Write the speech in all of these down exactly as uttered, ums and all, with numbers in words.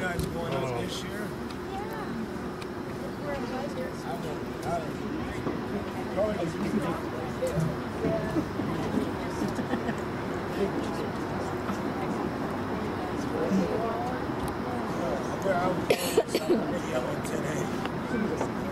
guys going out Oh. this year? Where I was going, maybe I went today.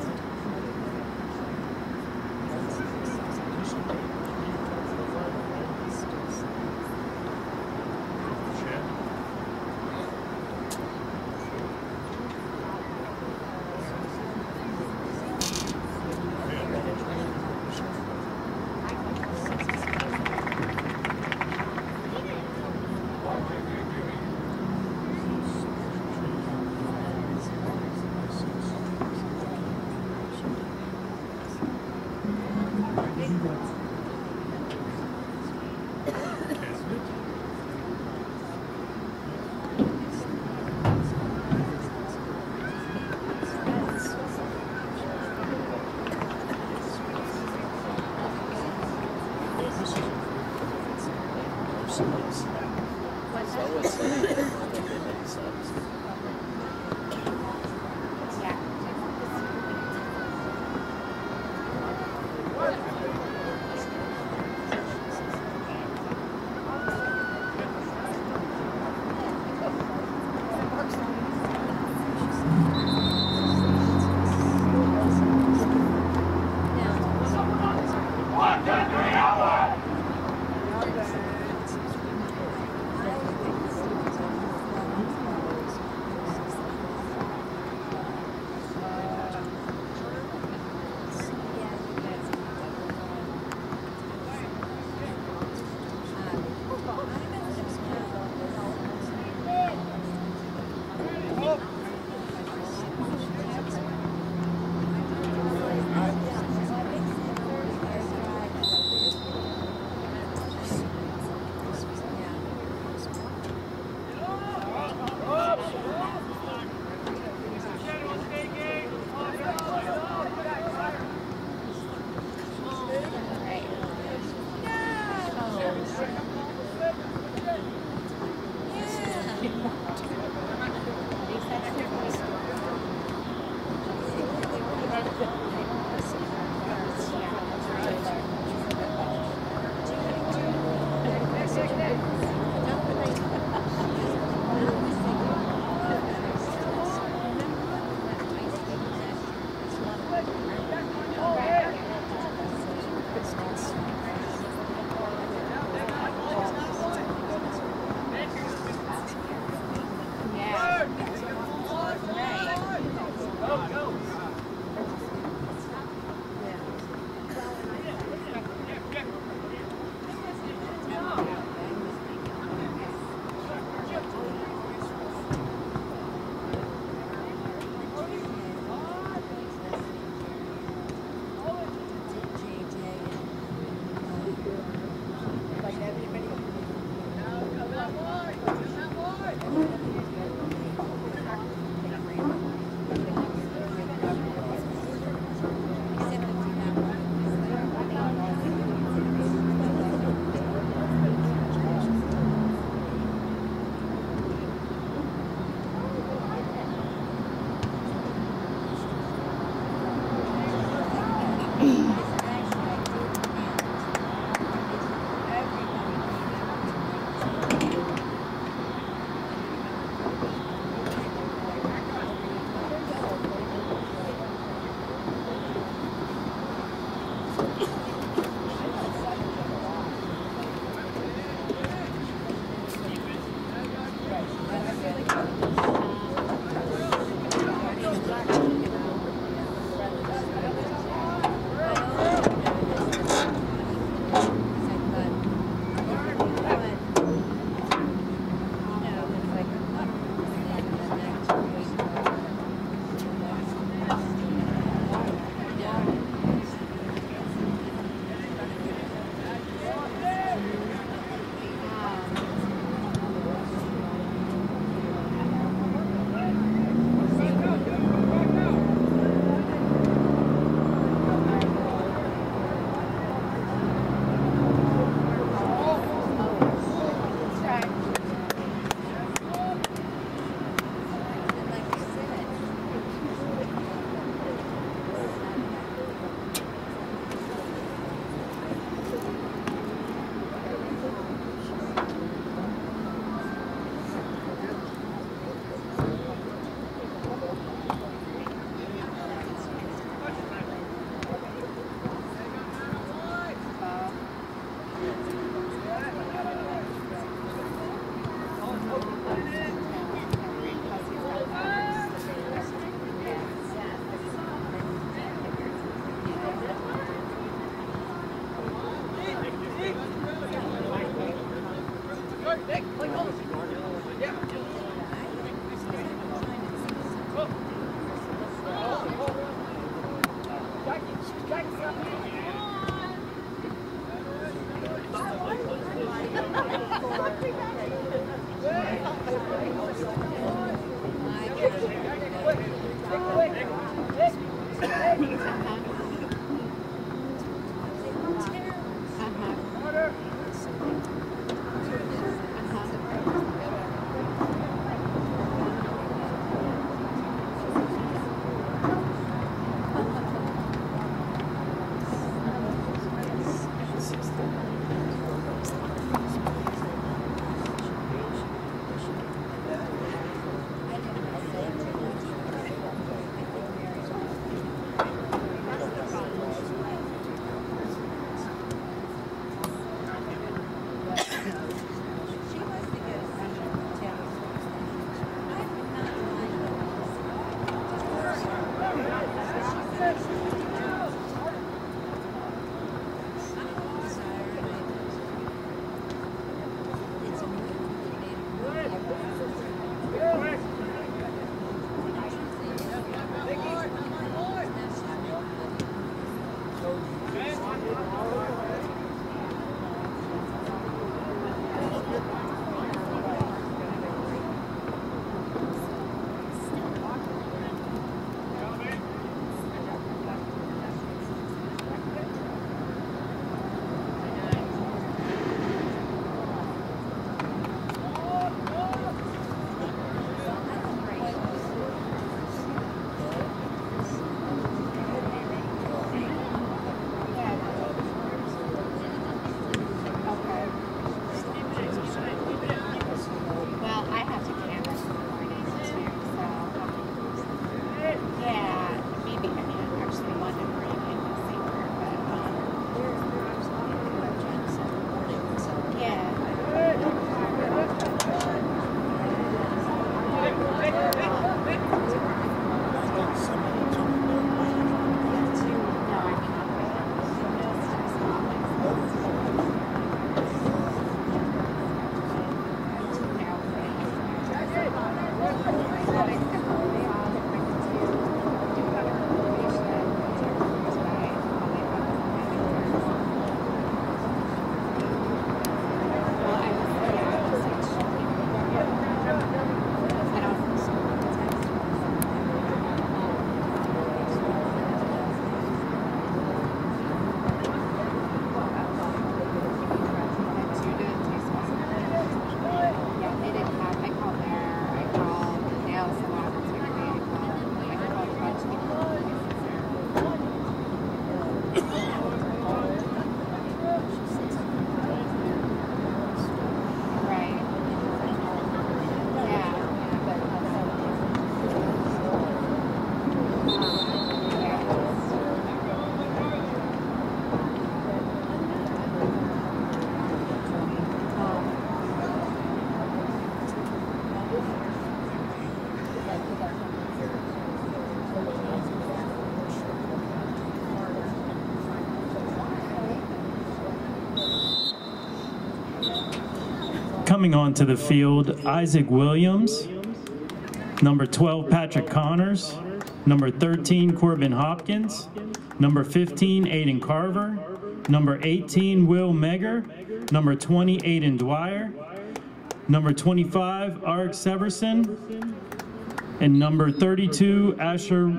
Coming onto the field, Isaac Williams, number twelve, Patrick Connors, number thirteen, Corbin Hopkins, number fifteen, Aiden Carver, number eighteen, Will Megger, number twenty, Aiden Dwyer, number twenty-five, Arik Severson, and number thirty-two, Asher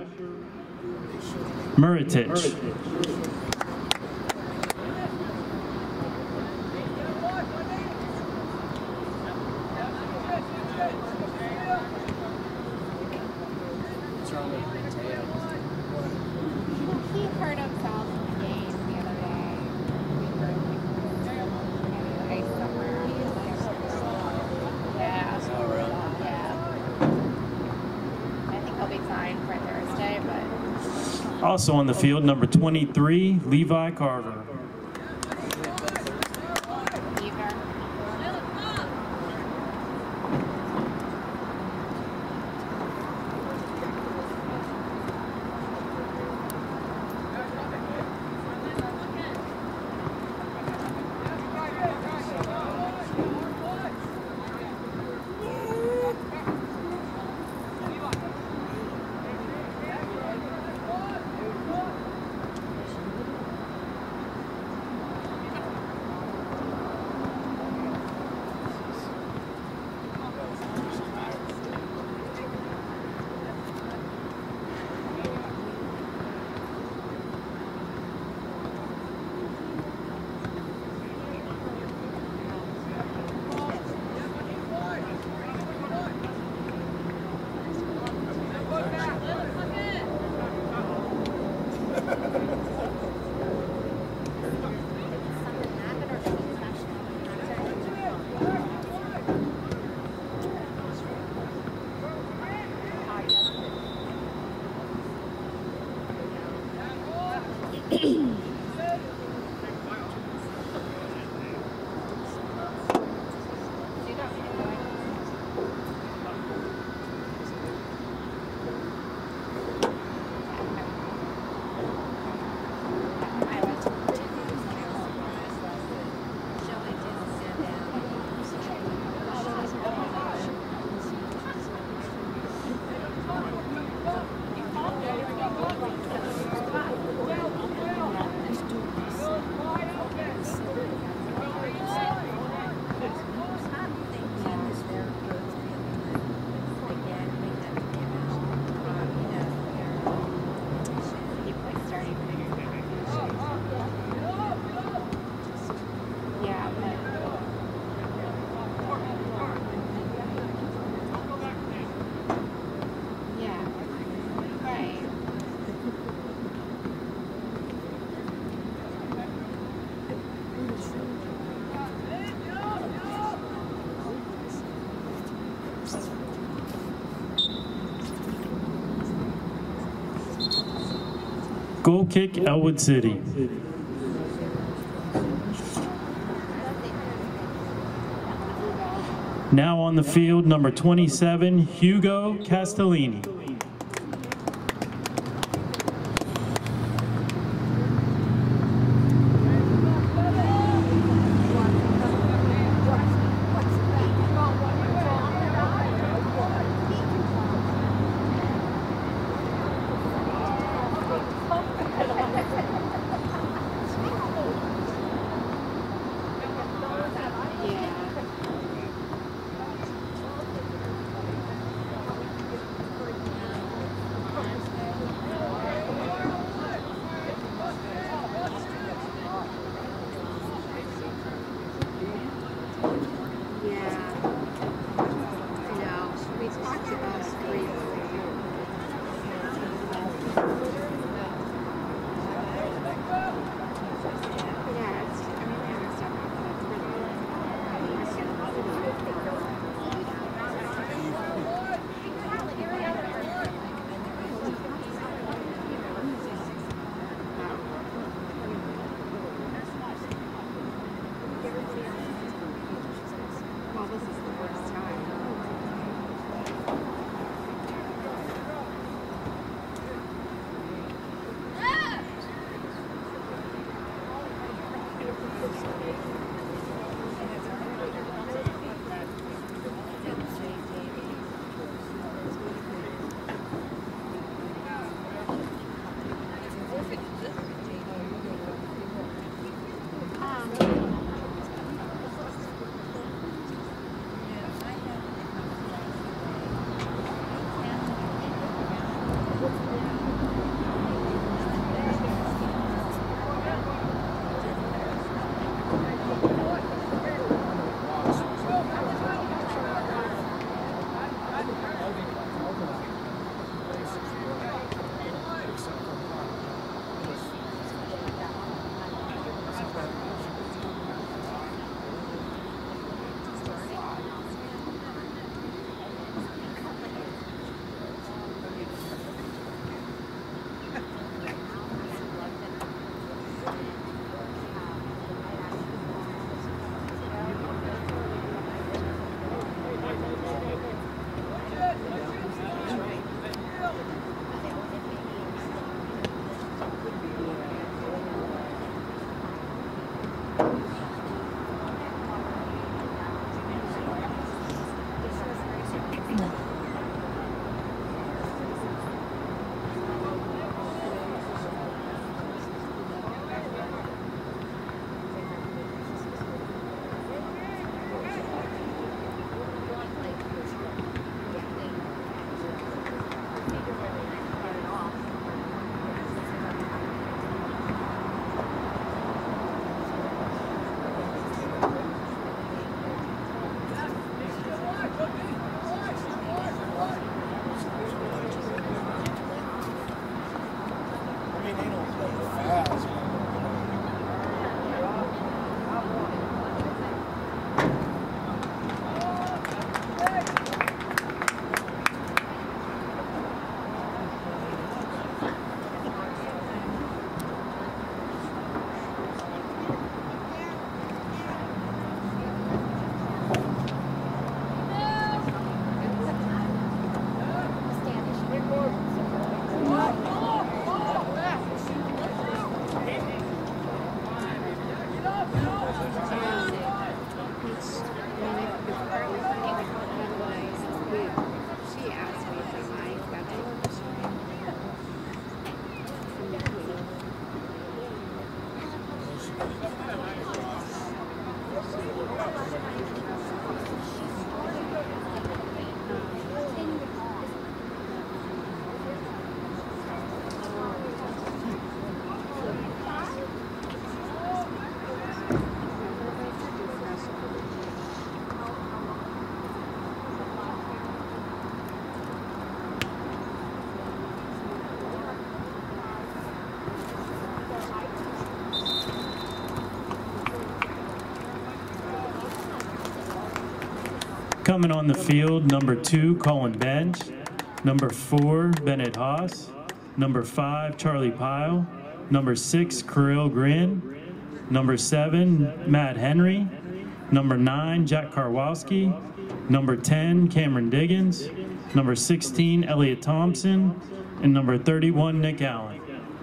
Muratich. He hurt himself in the game the other day. He hurt like ice somewhere. Yeah. Oh, really? Yeah. I think he'll be fine for Thursday, but Also on the field, number twenty-three, Levi Carver. either. Goal kick, Elwood City. Now on the field, number twenty-seven, Hugo Castellini. Coming on the field, number two, Colin Bench. Number four, Bennett Haas. Number five, Charlie Pyle. Number six, Kirill Grin. Number seven, Matt Henry. Number nine, Jack Karwowski. Number ten, Cameron Diggins. Number sixteen, Elliot Thompson. And number thirty-one, Nick Allen.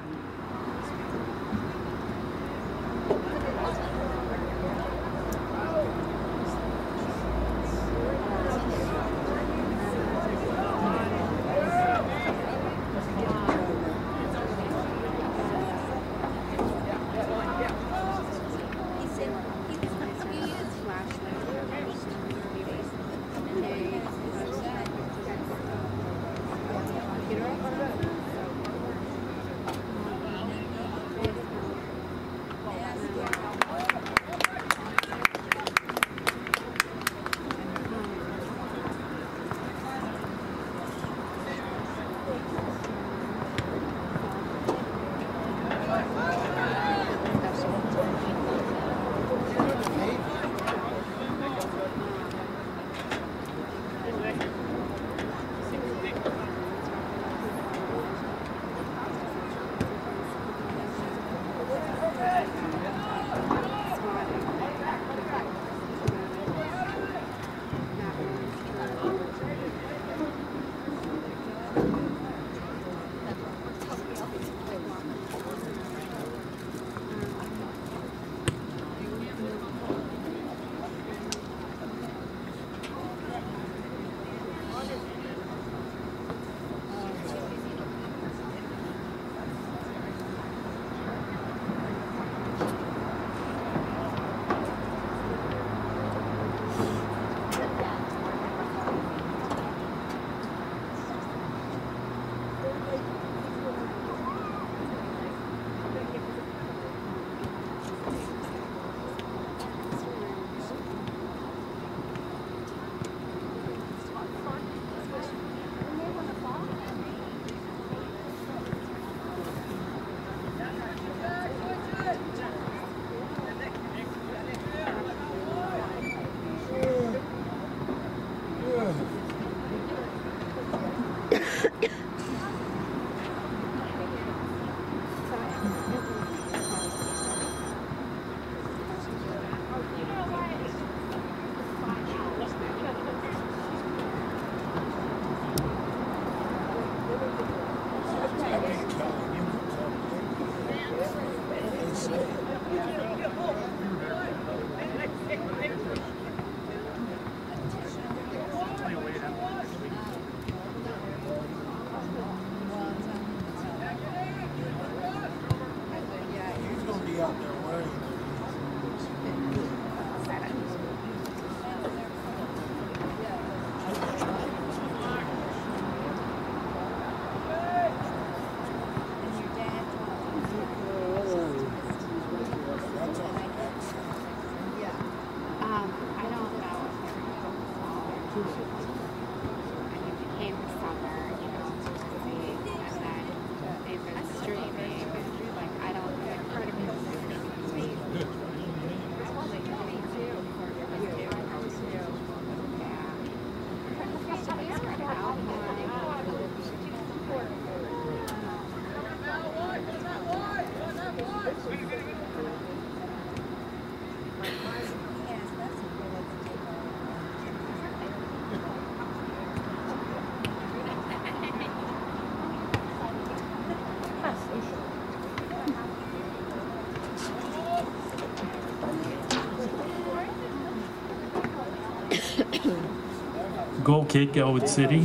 Goal kick, Elwood City.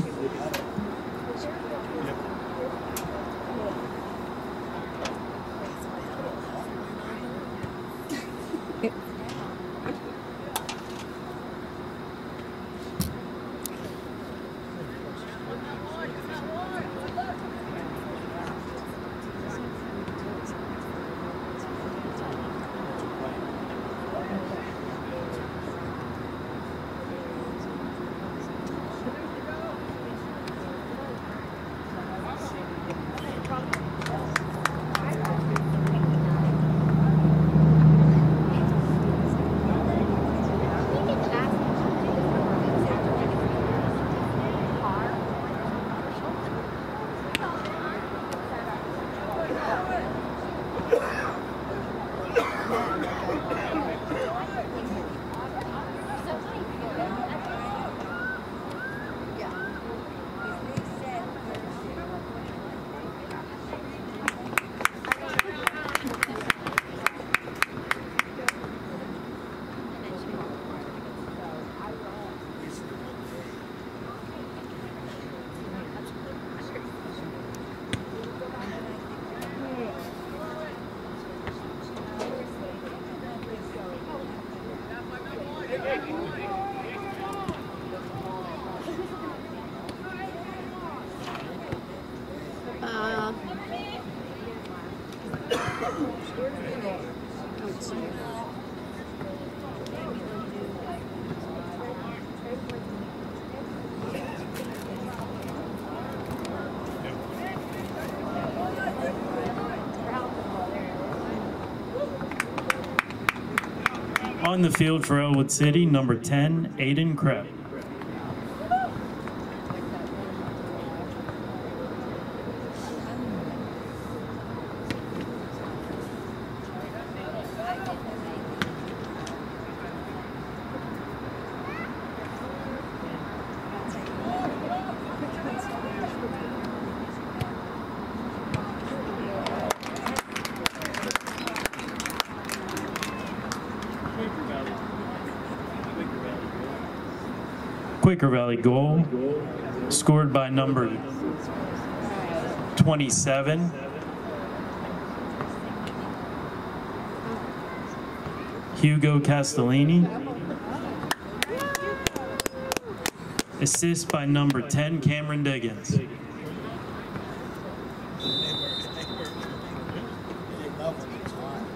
On the field for Elwood City, number ten, Aiden Krepp. Quaker Valley goal, scored by number twenty-seven, Hugo Castellini. Assist by number ten, Cameron Diggins. They were, they were, they love when it's on.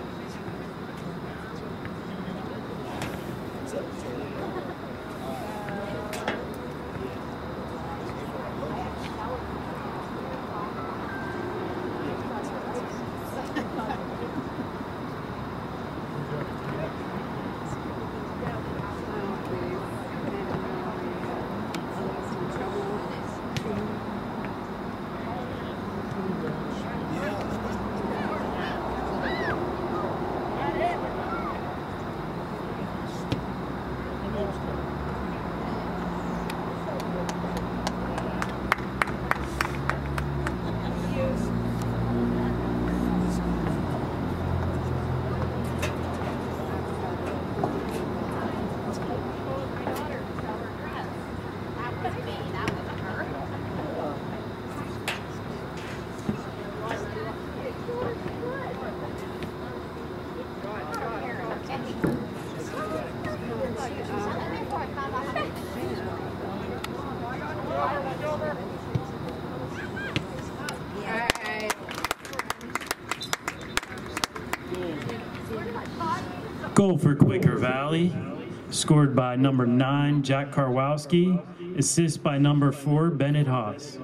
Goal for Quaker Valley, scored by number nine, Jack Karwowski. Assist by number four, Bennett Haas.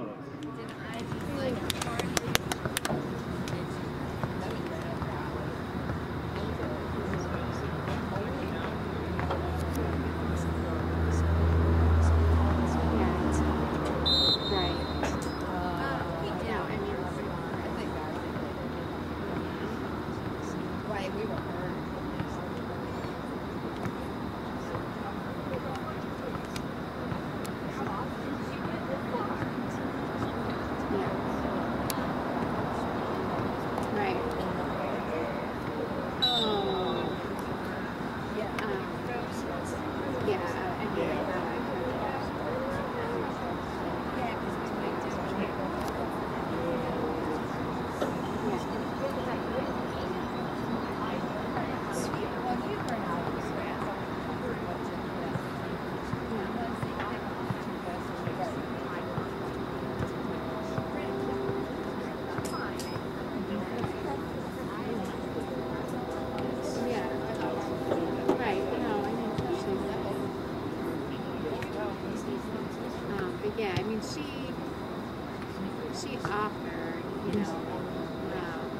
Yeah, I mean, she, she offered, you know, um,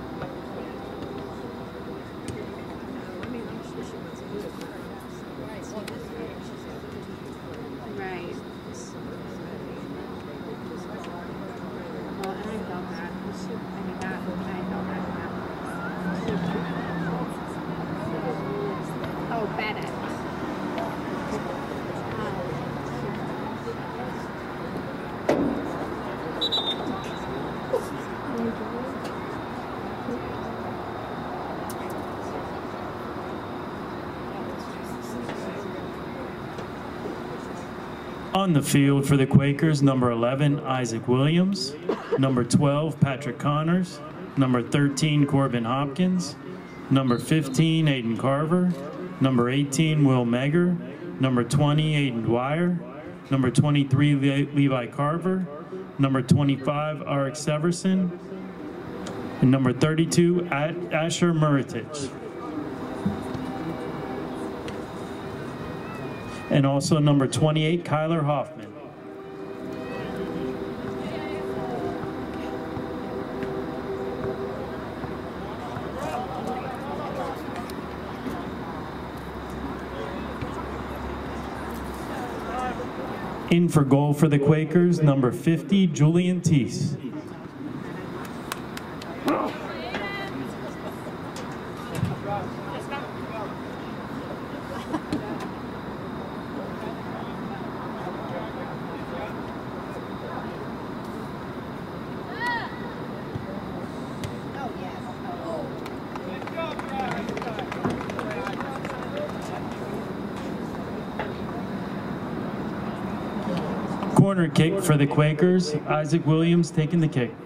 right. Well, and I felt that. She, I mean, that, I felt that. Oh, Bennett. On the field for the Quakers, number eleven, Isaac Williams, number twelve, Patrick Connors, number thirteen, Corbin Hopkins, number fifteen, Aiden Carver, number eighteen, Will Megger, number twenty, Aiden Dwyer, number twenty-three, Le Levi Carver, number twenty-five, Arik Severson, and number thirty-two, Asher Muritich. And also number twenty-eight, Kyler Hoffman. In for goal for the Quakers, number fifty, Julian Teese. Corner kick for the Quakers, Isaac Williams taking the kick.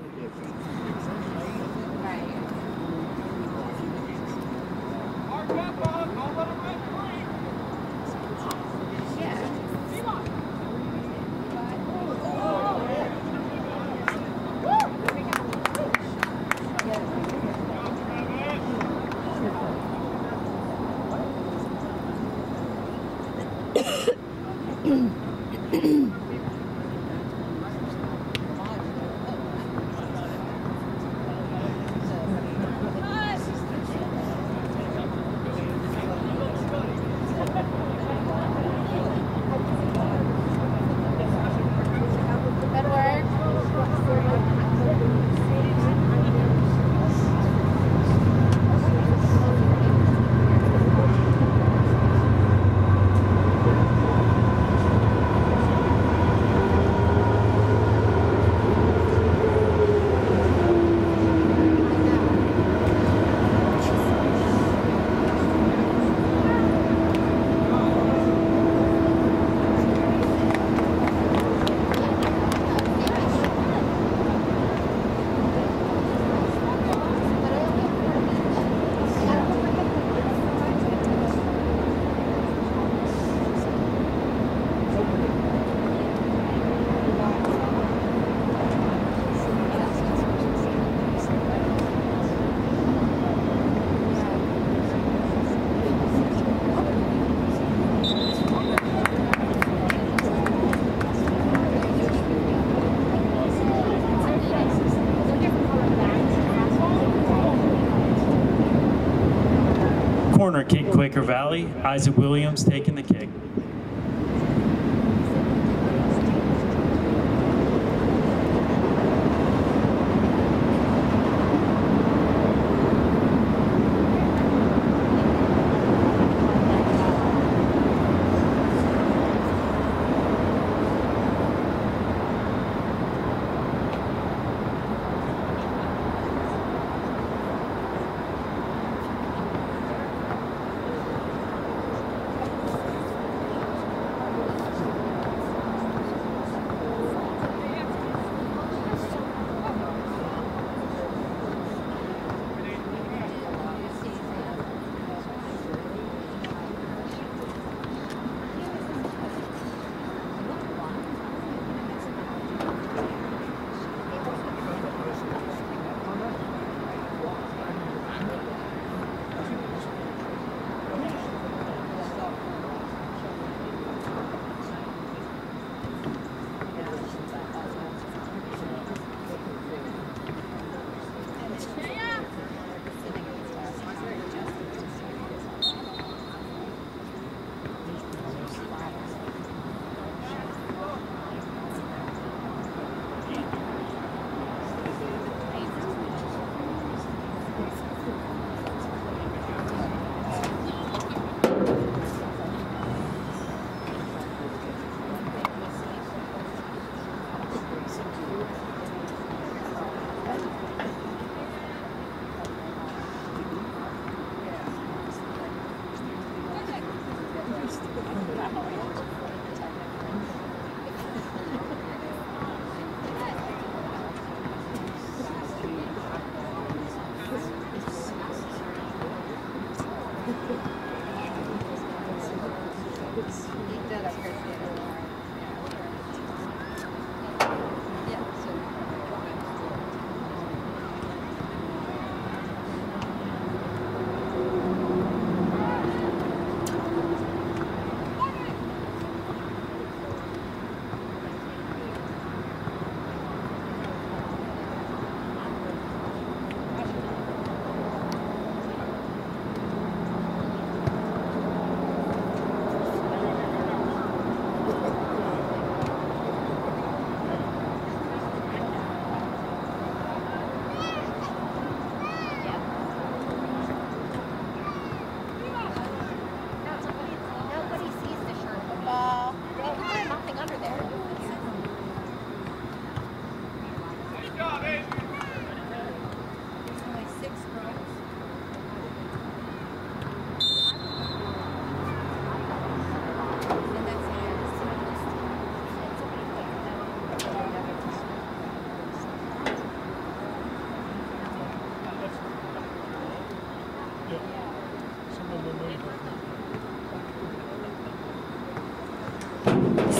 Corner kick, Quaker Valley, Isaac Williams taking the kick.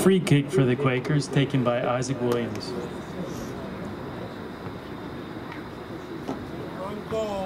free kick for the Quakers, taken by Isaac Williams. On goal.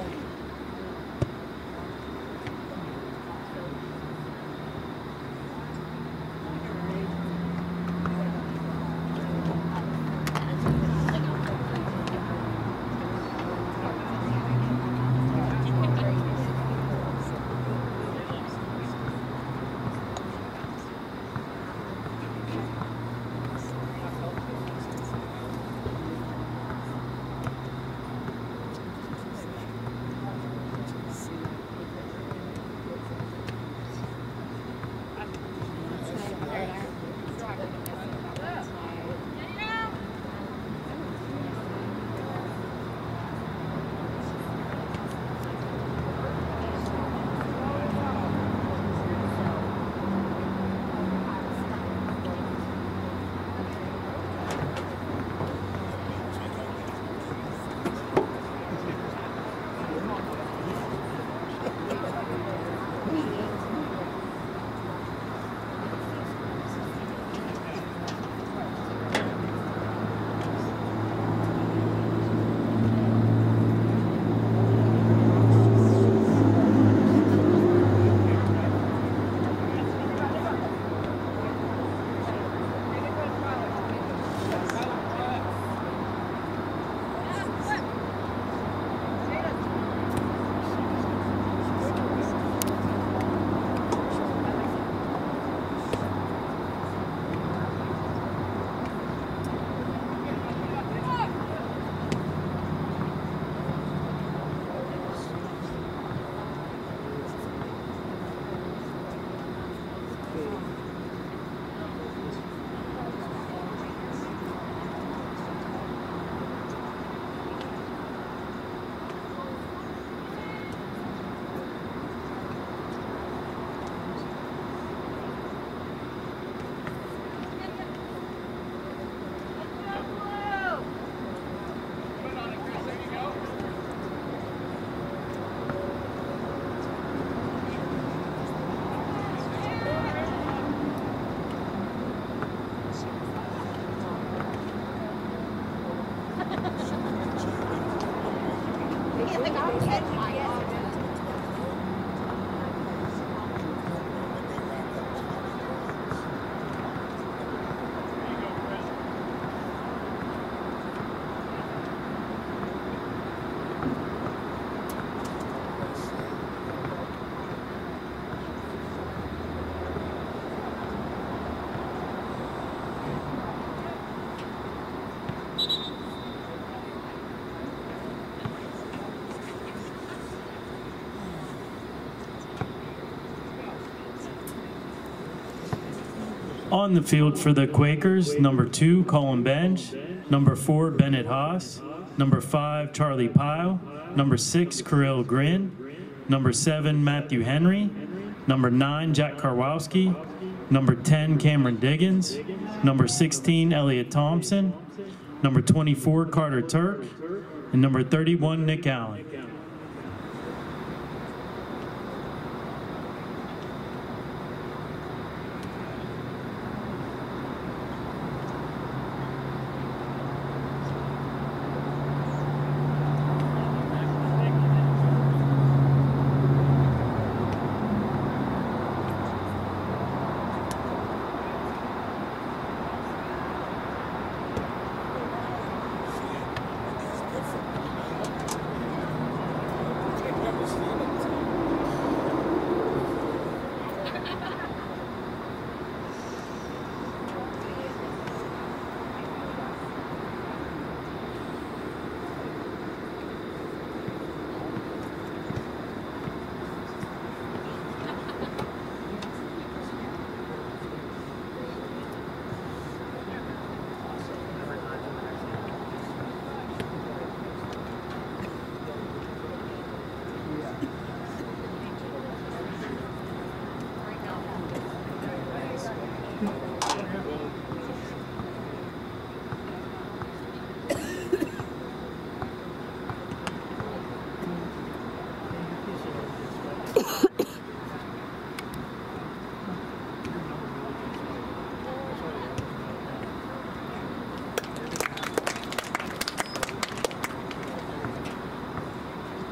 On the field for the Quakers, number two, Colin Bench, number four, Bennett Haas, number five, Charlie Pyle, number six, Kirill Grin, number seven, Matthew Henry, number nine, Jack Karwowski, number ten, Cameron Diggins, number sixteen, Elliot Thompson, number twenty-four, Carter Turk, and number thirty-one, Nick Allen.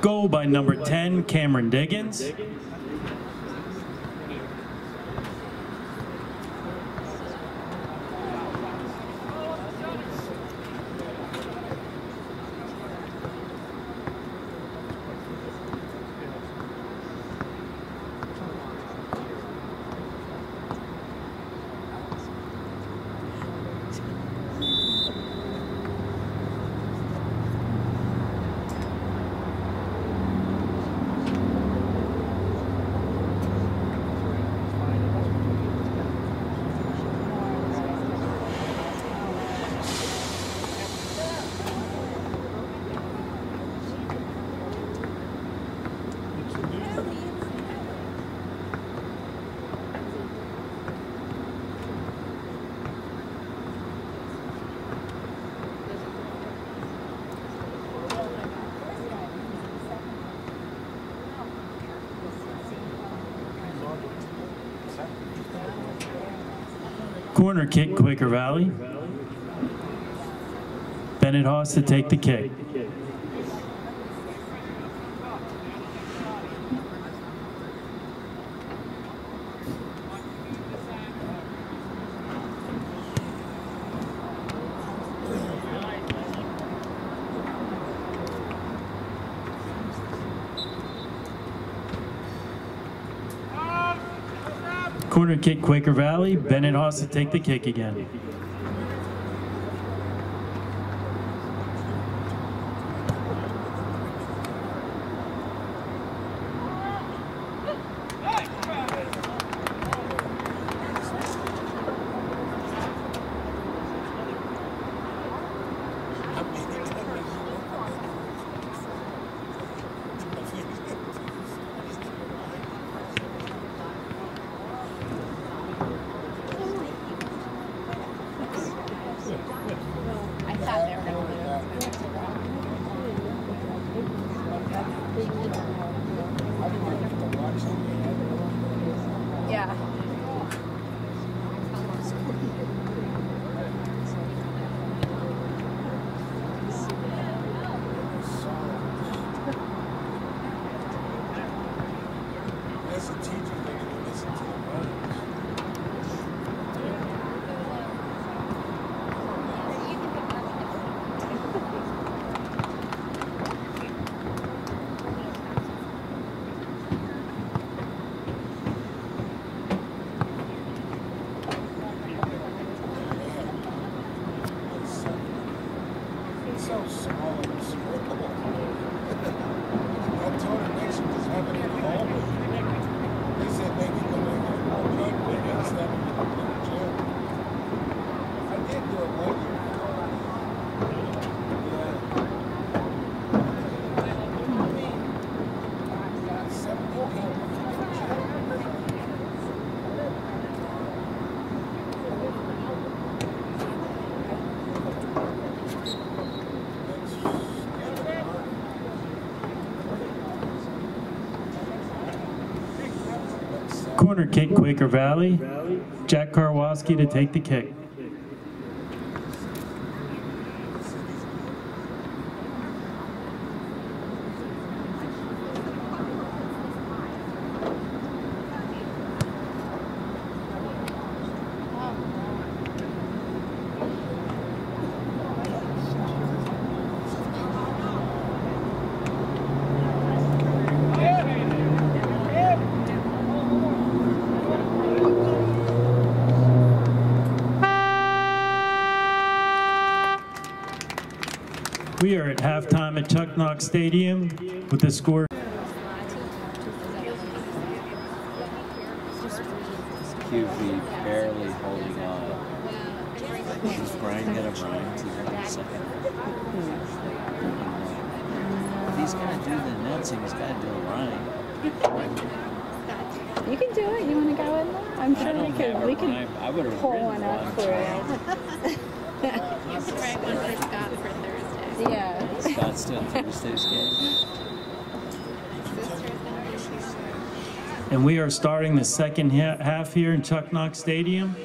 Goal by number ten, Cameron Diggins. Corner kick, Quaker Valley. Bennett Haas to take the kick. Corner kick, Quaker Valley. Bennett Haas to take the kick again. I thought they were going to Yeah. As a teacher, they're going to listen to the words. So small and despicable. That total nation just having it all. They said they can go make it more drug big instead of in the jail. I did do it one year. Yeah. seventy people. Corner kick, Quaker Valley. Jack Karwoski to take the kick. We are at halftime at Chuck Knox Stadium with the score. Q V barely holding on. Is Brian gonna Brian to the second? If he's gonna do the announcing, he's gotta do it right. You can do it. You want to go in there? I'm sure we could. We could I would have pull one up for you. He's the right one for Scott for Thursday. Yeah. Scott's doing Thursday's game. And we are starting the second ha half here in Chuck Knox Stadium.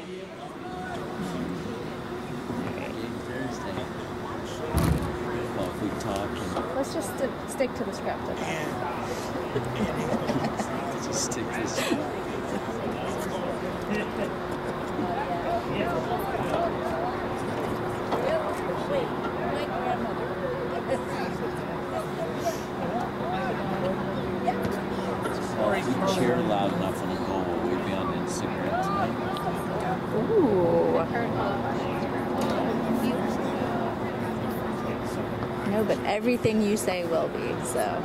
Game Thursday. Well, if we talk and Let's just st stick to the script. Okay? Just stick to this. Well, if we cheer loud enough on a goal, will we be on Instagram tonight? Ooh. No, but everything you say will be, so.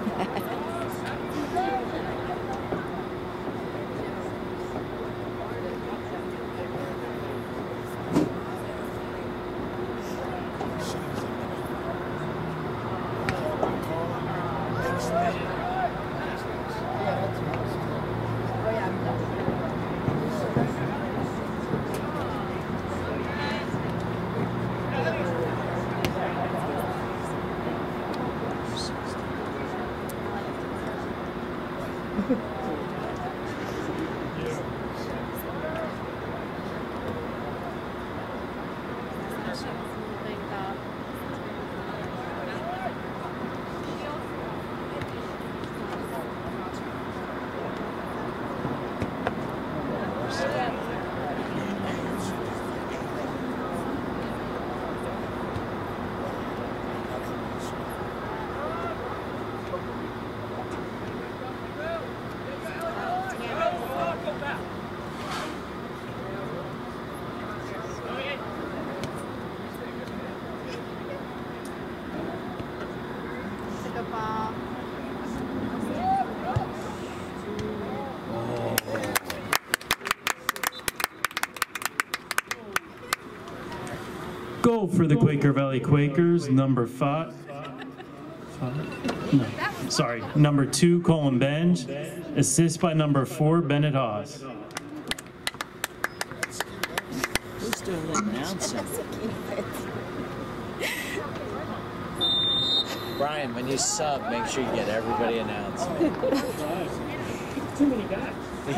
Goal for the Quaker Valley Quakers, number five. five? No, sorry, number two, Colin Benj. Assist by number four, Bennett Haas. Who's doing the announcing? Brian, when you sub, make sure you get everybody announced. Too many guys.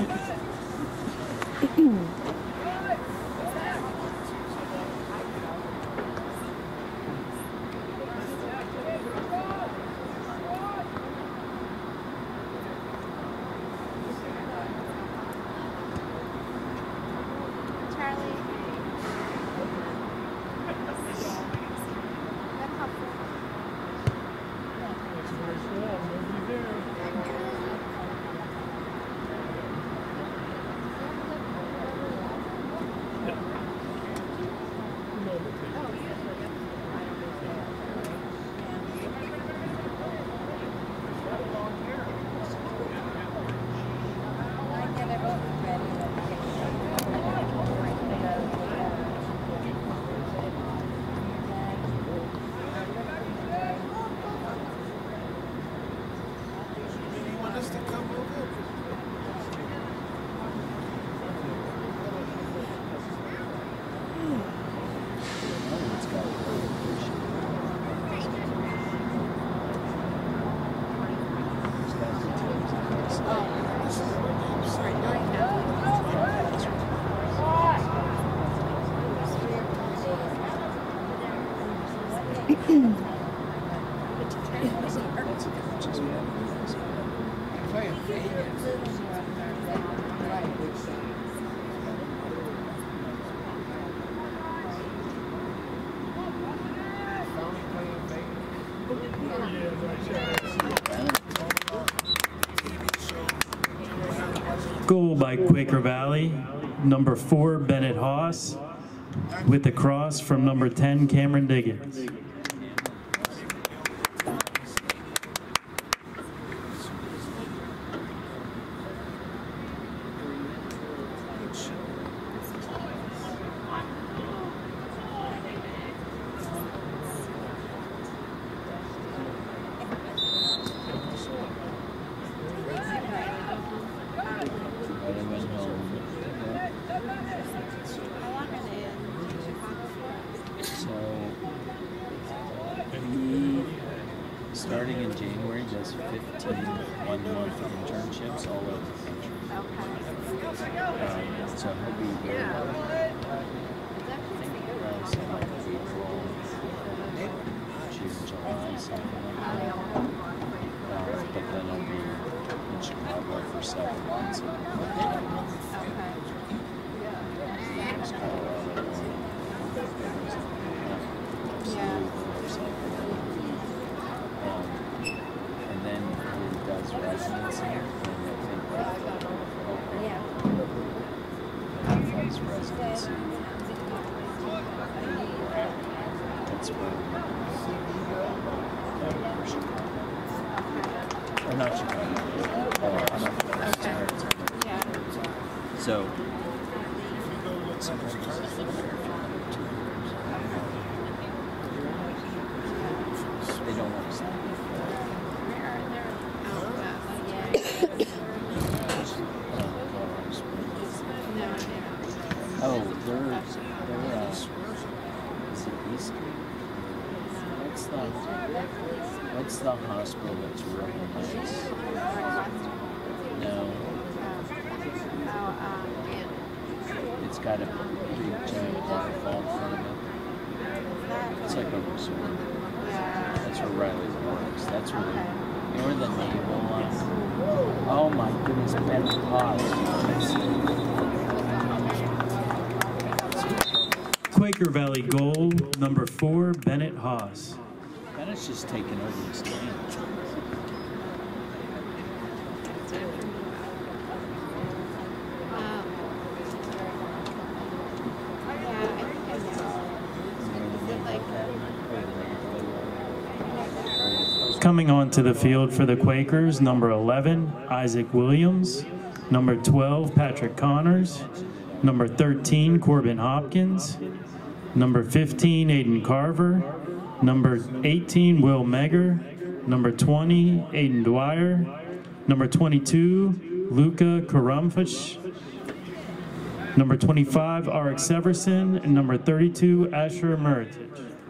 Goal by Quaker Valley, number four, Bennett Haas, with the cross from number ten, Cameron Diggins. Starting in January, does fifteen one-month internships all over the country. Um, so he'll be here. Uh, so like April, June, July, something like that. expensive. Okay. Yeah. Um, and then he does residency, and I think that Yeah. half his residency. That's where uh, Chicago. Or not Chicago. Oh, I'm not Okay. Yeah. So, they don't understand. Oh, they're, they're, uh, is it East? What's the, what's the hospital that's really nice? No, it's got a big giant waterfall in front of it. It's like a resort. That's where Riley works. That's where, you know where the naval line? Oh my goodness, Ben Paz. Quaker Valley Gold, number four, Bennett Haas. Bennett's just taking over his game. Coming onto the field for the Quakers, number eleven, Isaac Williams. Number twelve, Patrick Connors. Number thirteen, Corbin Hopkins. Number fifteen, Aiden Carver. Number eighteen, Will Megger. Number twenty, Aiden Dwyer. Number twenty-two, Luca Karumfish. Number twenty-five, Arik Severson. And number thirty-two, Asher Meritage.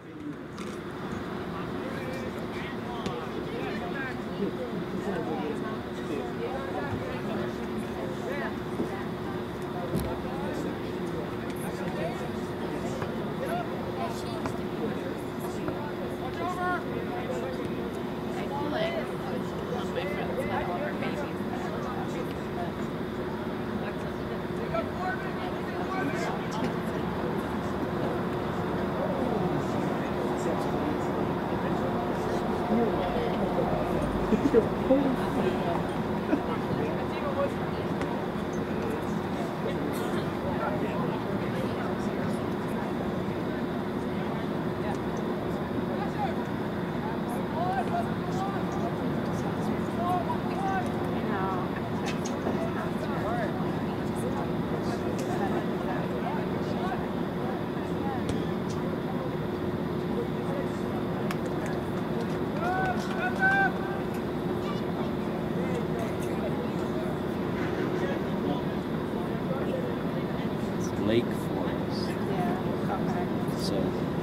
Lake Forest. Yeah. Okay. So,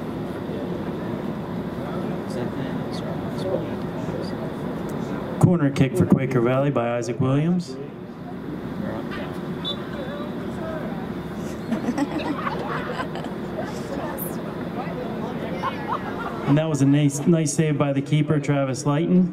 is that the end? Sorry, it's really- Corner kick for Quaker Valley by Isaac Williams. We're up down. And that was a nice, nice save by the keeper, Travis Lighton.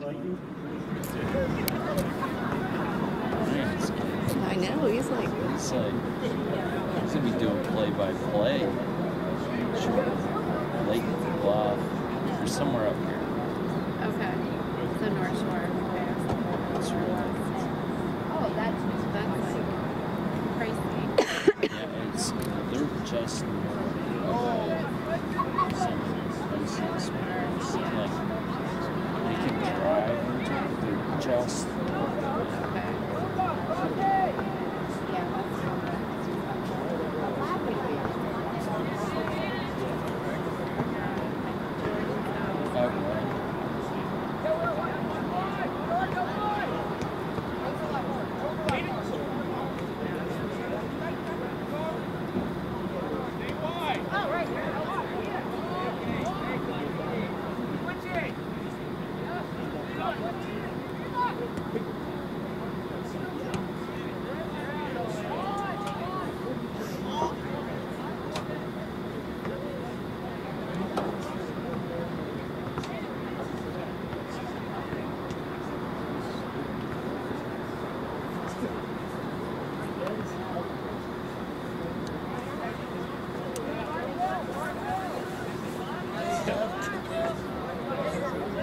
Nice. I know, he's like, He's like, he's gonna be doing play-by-play. Sure. Lake Bluff, or somewhere up here. Okay. So North Shore. Okay. It's really, Oh, that's that's like crazy. yeah, it's, they're just north of some places. It's like, they can drive into it, they're just Okay. Yeah, that's so good. out right.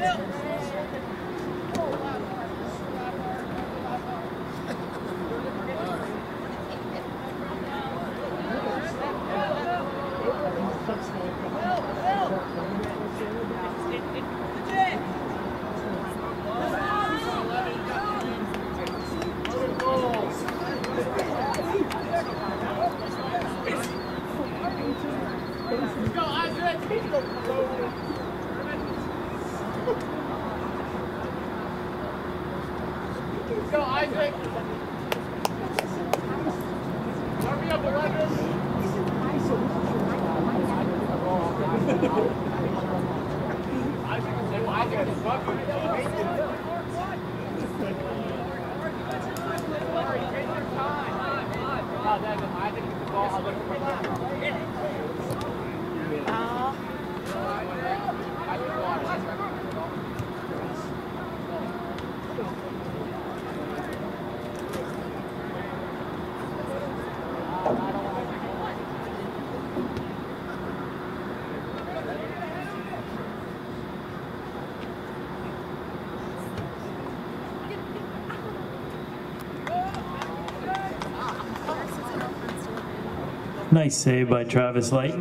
Nice save by Travis Light.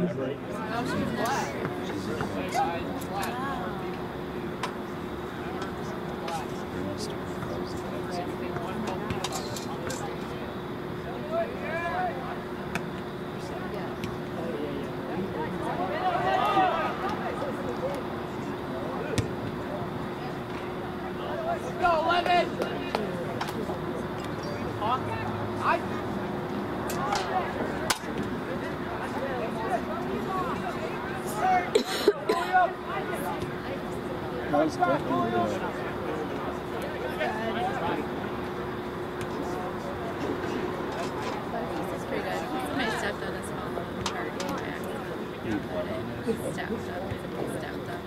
Nice definitely good. This is pretty good. My stepdad is following her game back. He stepped up. He stepped up.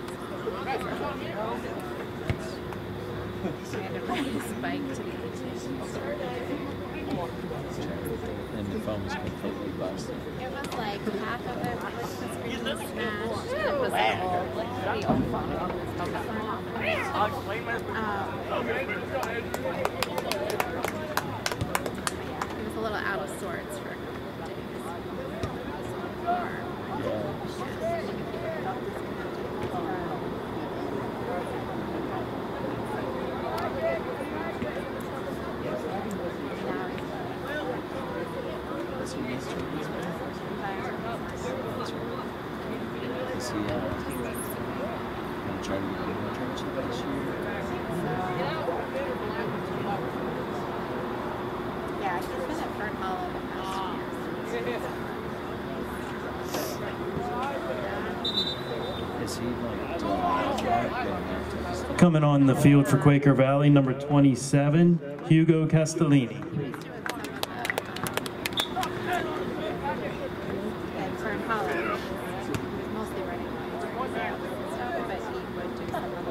He had to ride his bike to the vacation store. And the phone was completely busted. It was like half of it was the screen was smashed. It was the old, like the old phone. It was focusing on it. Um, it was a little out of sorts for a couple of days. That's what he's doing. Is he uh, gonna try to get an internship this year? Yeah, he's been at Fern Hollow the past few years. Is he like doing a contract and Coming on the field for Quaker Valley, number twenty-seven, Hugo Castellini. At Fern Hollow, he was mostly running stuff, but he would do some other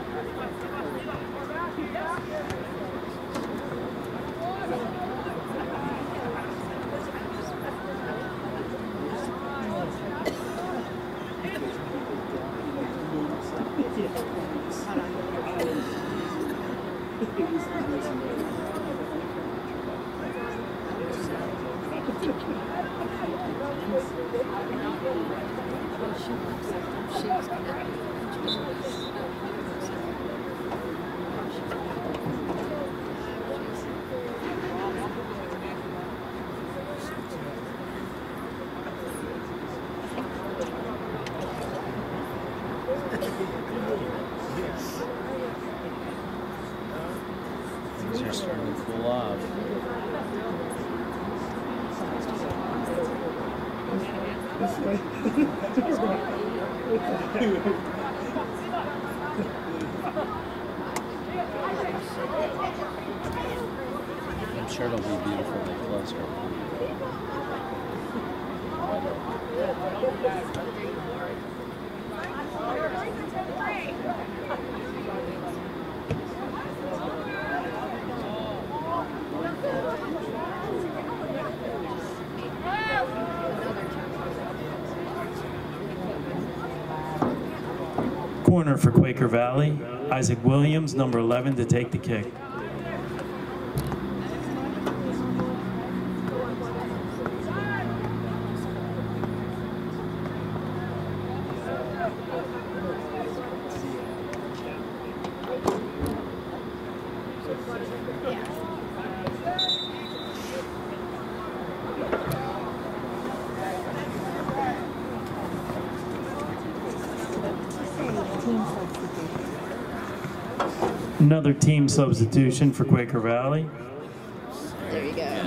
things are starting to cool off? I'm sure it'll be beautiful when they close her. Corner for Quaker Valley, Isaac Williams, number eleven, to take the kick. Another team substitution for Quaker Valley. There you go.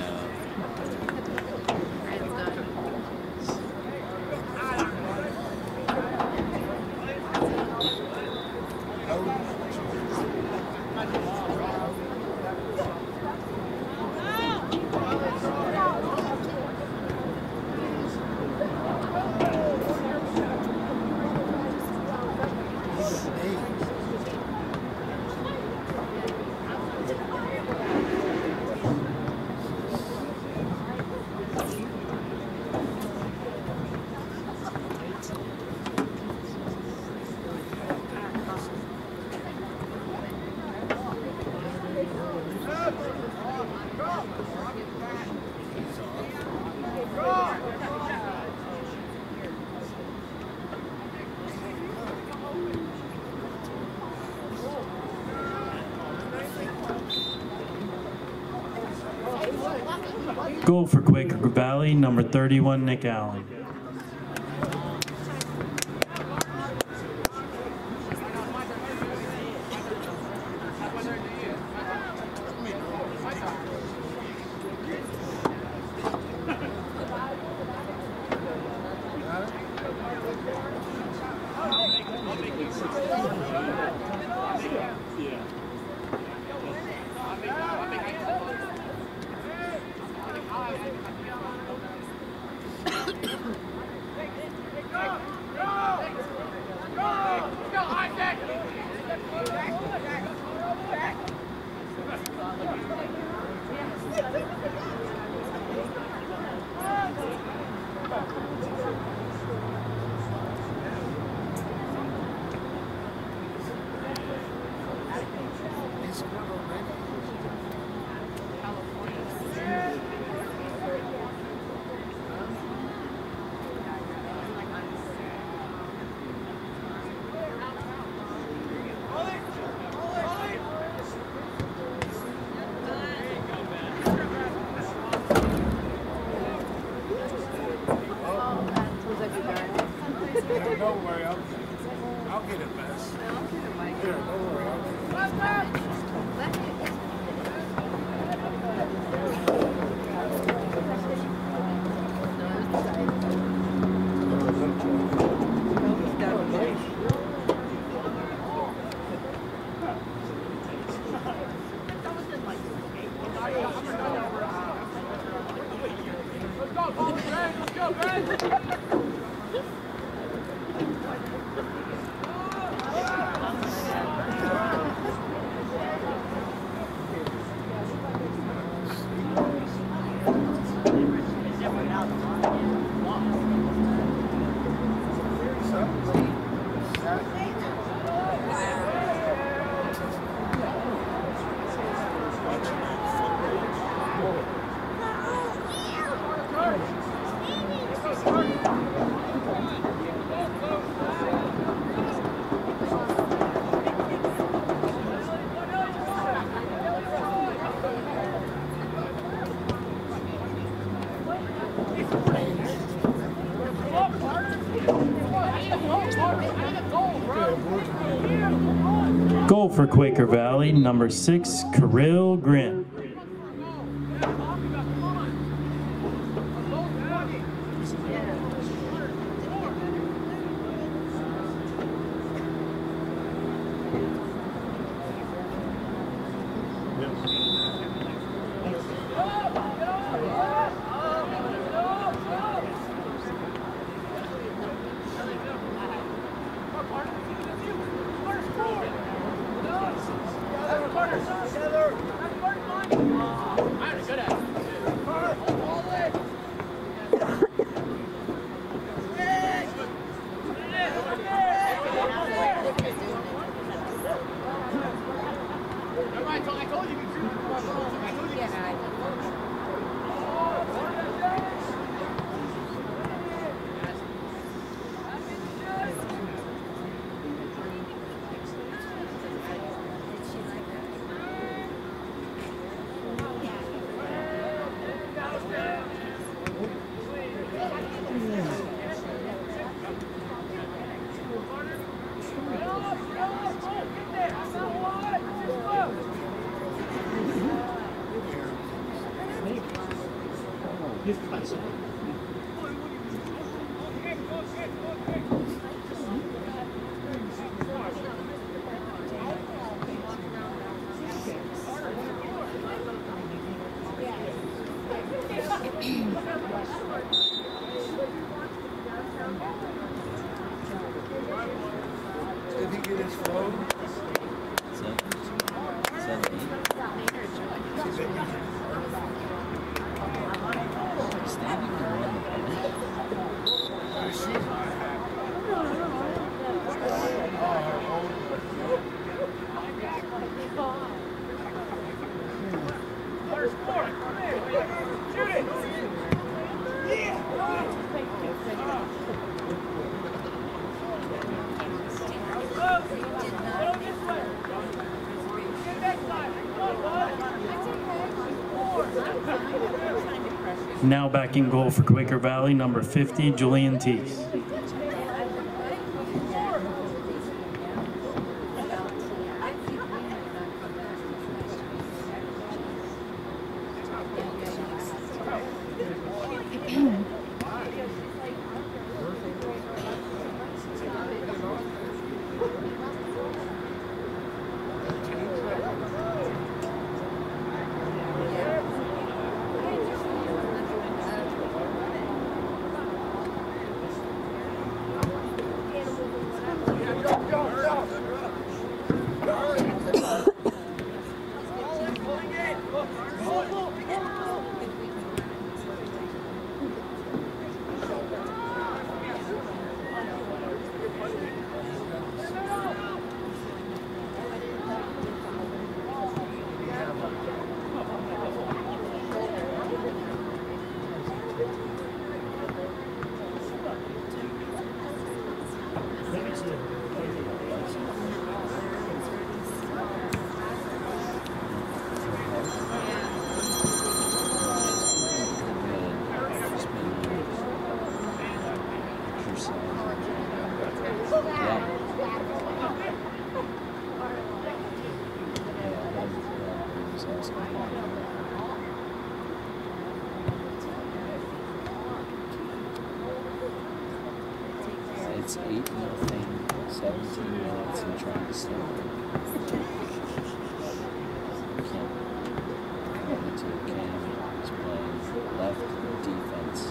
Goal for Quaker Valley, number thirty-one, Nick Allen. Don't worry, I'll, I'll get it best. Here, don't worry. I'll get it. Goal for Quaker Valley, number six, Kirill Grin. Good. Did he get his phone? Seven, seven, eight. Standing around the Now back in goal for Quaker Valley, number fifty, Julian Teese. It's eight nothing, seventeen minutes, and trying to stop it. Coming to Cam, he's playing left defense.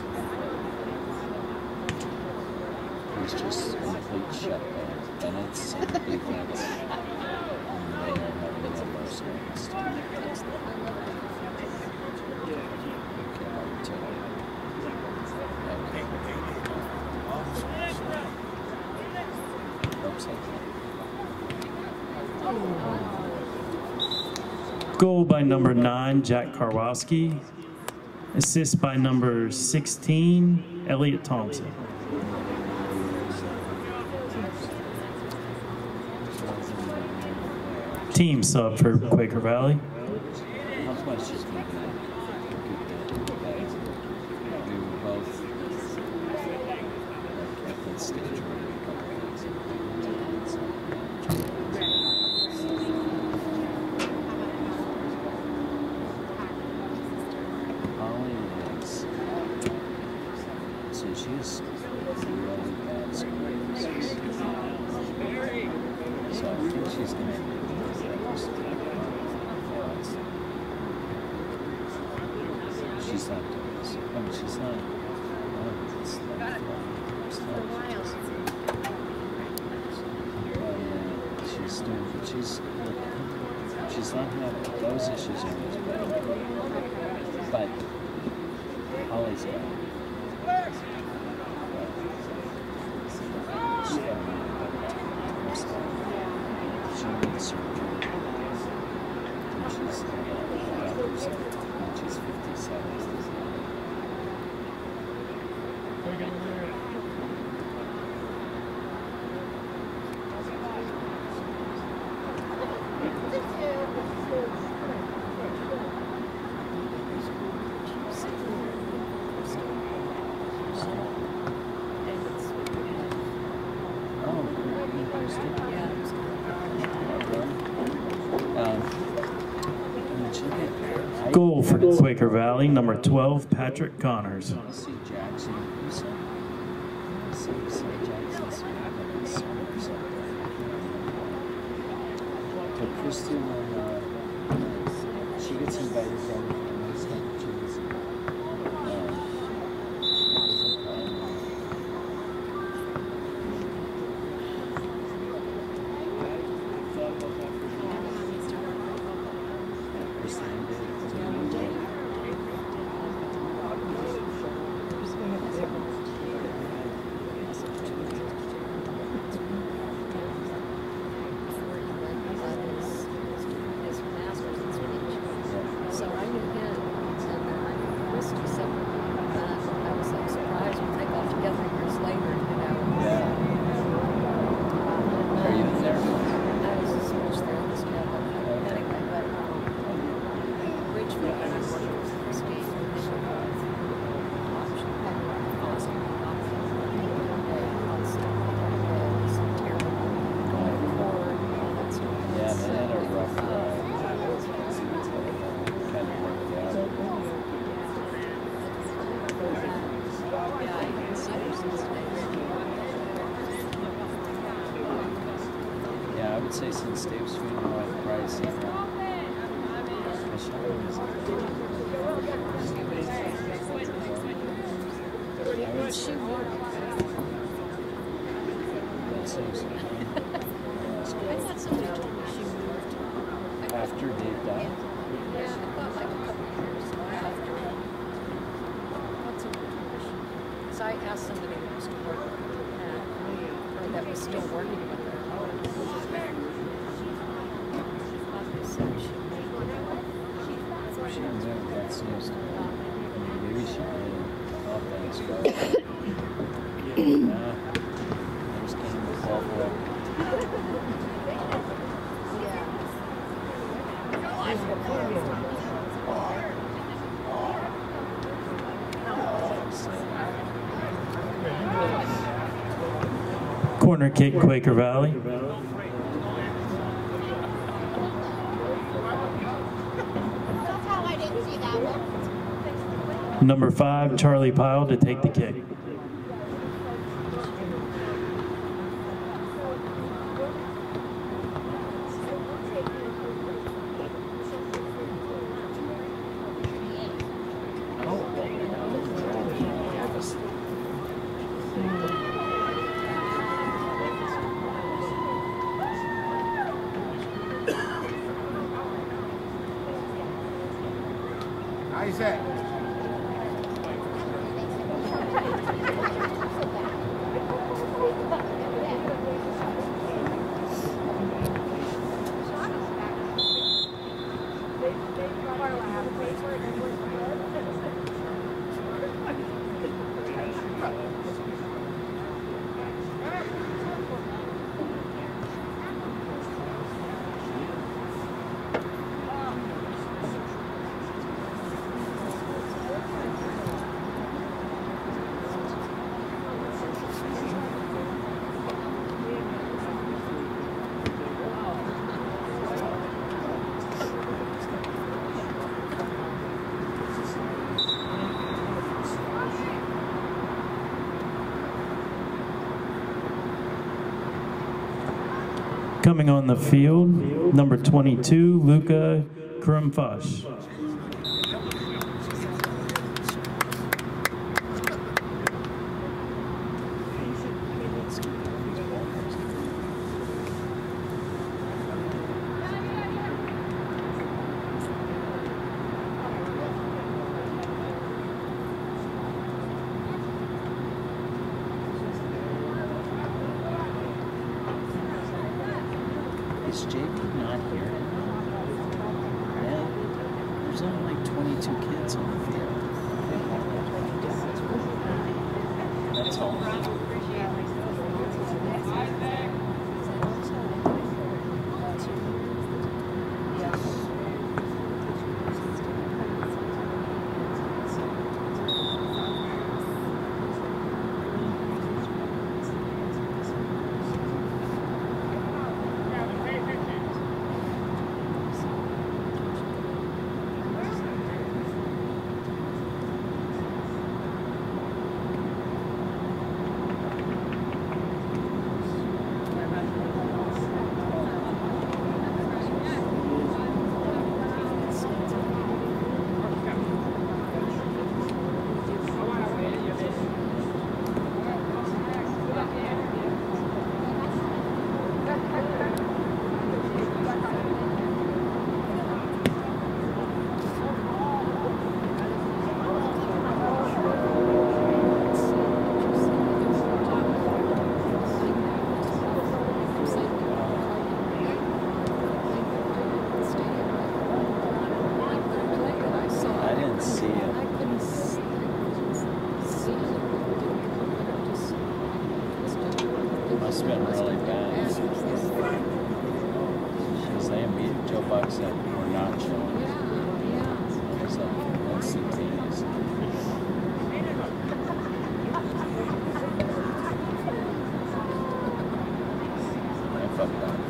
He's just complete shutdown. Bennett's in defense, and they are having the most against. Okay, number two. Goal by number nine, Jack Karwowski. Assist by number sixteen, Elliot Thompson. Team sub for Quaker Valley. How much is going to We were both at that stage already a couple of things. Holly is, so she's really bad scores. So I think she's going to be She's not doing this. I mean, she's not. Oh, it's not. It's not. Uh, she's doing. She's. She's not having those issues are much better. But Holly's got. She's got she needs surgery. And she's. And she's fifty-seven. Um, I Goal for Quaker Valley, number twelve, Patrick Connors. I want to see Jackson. You said? I want to see, see Jackson Smith and Summers up there. But Kristen, when uh, she gets invited from the next time she was um, I would say since Dave's funeral at Price, I would She worked. That seems I thought somebody told me she moved. after Dave died. Yeah, I thought like a couple of years after. What's a tradition? Because I asked somebody who used to work at, or that was still working with her. They said she She moved, that seems to me. I mean, maybe she did off that scarf. Nah, I just came with Buffalo. Corner kick, Quaker Valley. Number five, Charlie Pyle to take the kick. Isaac. Coming on the field, number twenty-two, Luca Krumfush. Is J P not here? Yeah. There's only like twenty-two kids on the field. That's all. bucks that were not showing. Yeah, It's like instantaneous. I fucked up.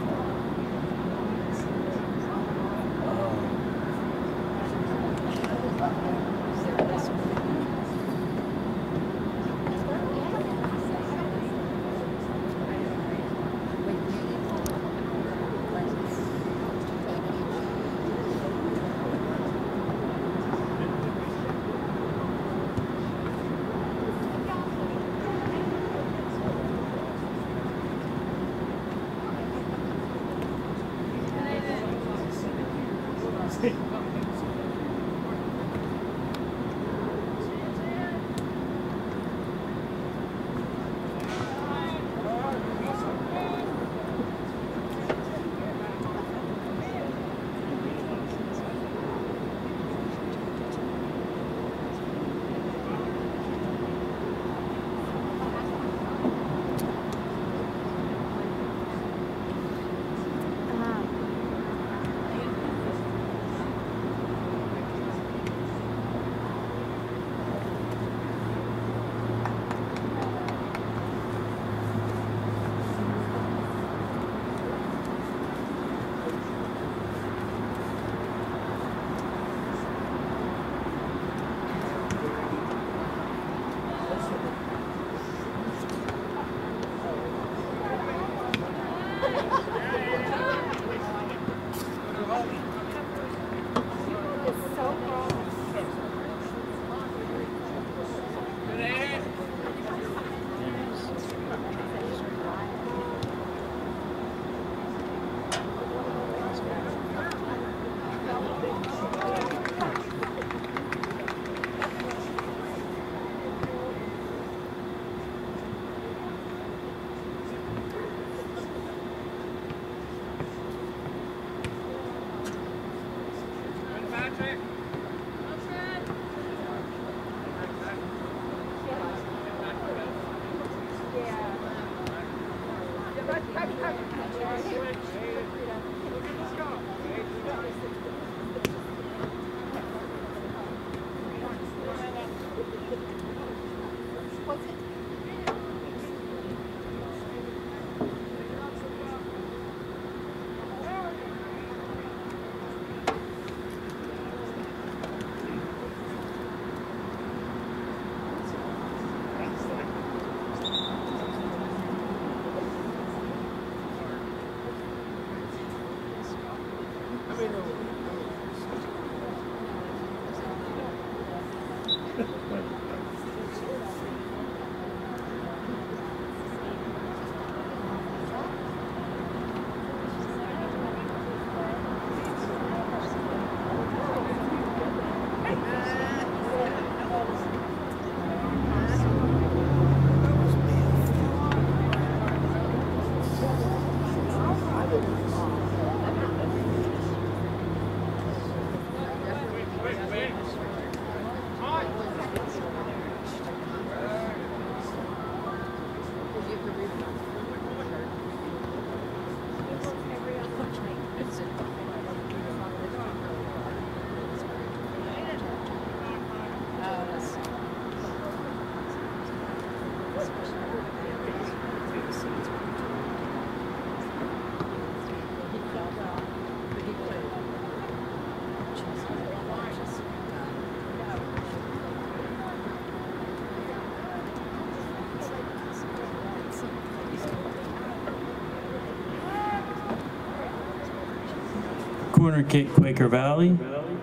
Corner kick, Quaker Valley.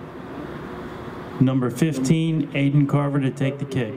Number fifteen, Aiden Carver to take the kick.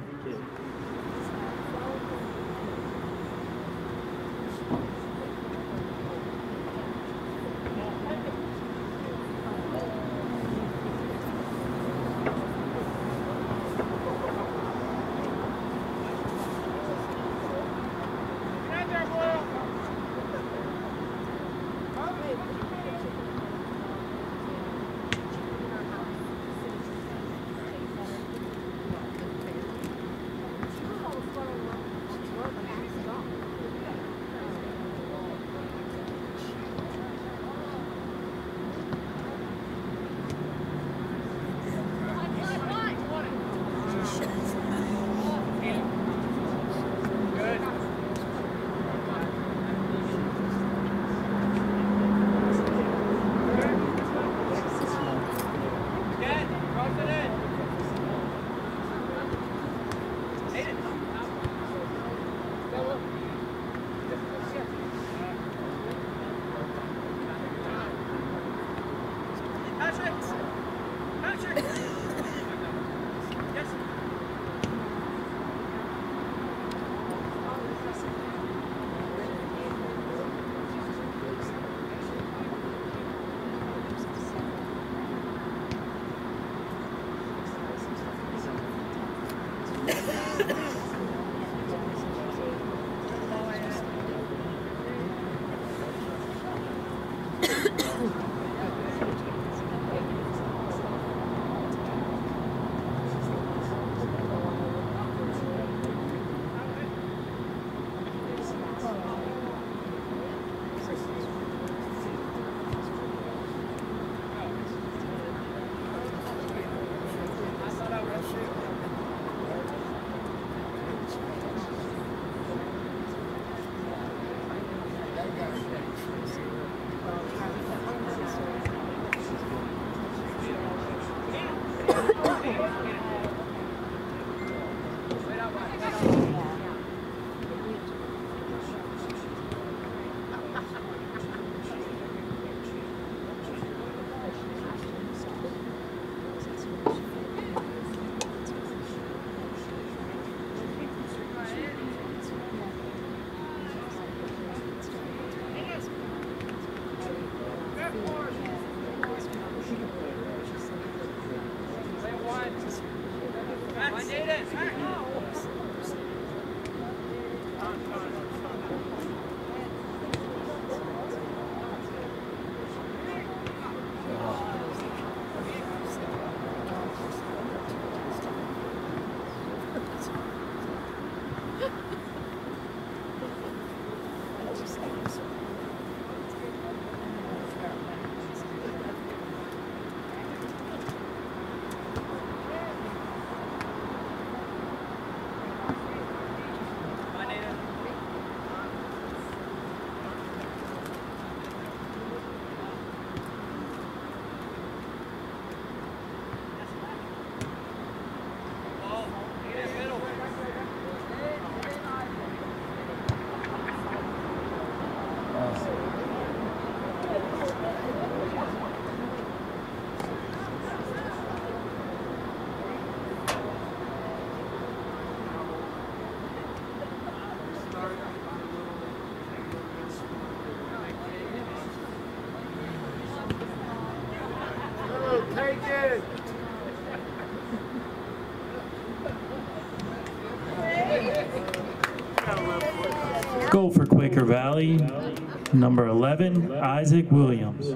Goal for Quaker Valley, number eleven, Isaac Williams.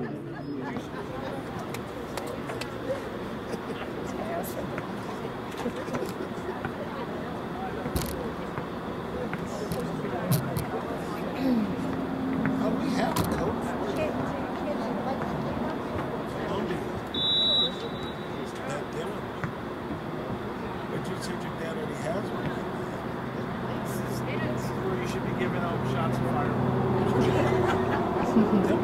Oh, we have a coach. That Dylan. But you said your dad already has one. Where you should be giving out shots of fireworks. Them